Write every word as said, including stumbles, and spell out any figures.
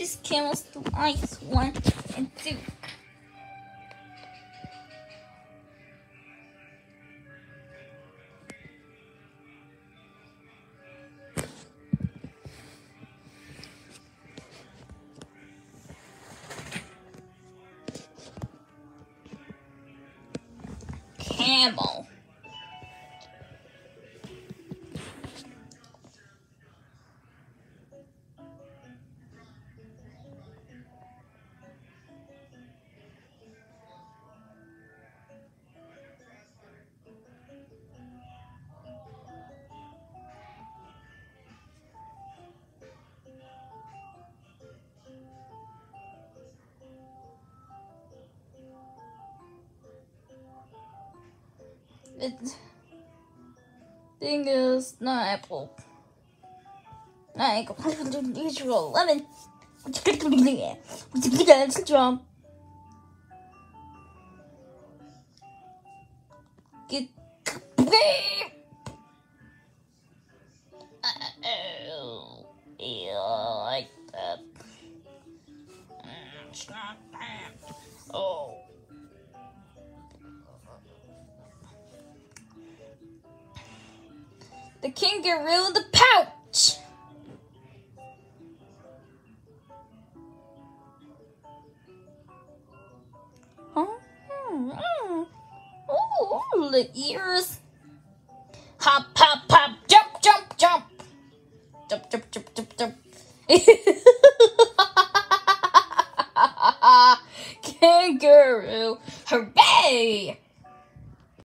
this camel's the ice one and two. Camel. It thing is not apple. Not apple. Usual lemon. Let's jump. Get. Oh, yeah, I like that. It's not bad. Oh. The kangaroo in the pouch. Oh, oh, oh, the ears. Hop, hop, hop, jump, jump, jump. Jump, jump, jump, jump, jump. Kangaroo, hooray!